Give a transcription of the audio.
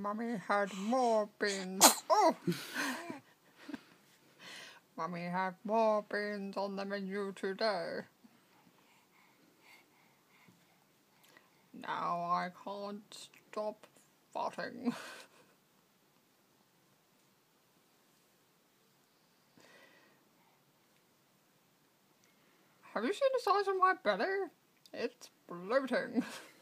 Mummy had more beans. Oh! Mummy had more beans on the menu today. Now I can't stop farting. Have you seen the size of my belly? It's bloating.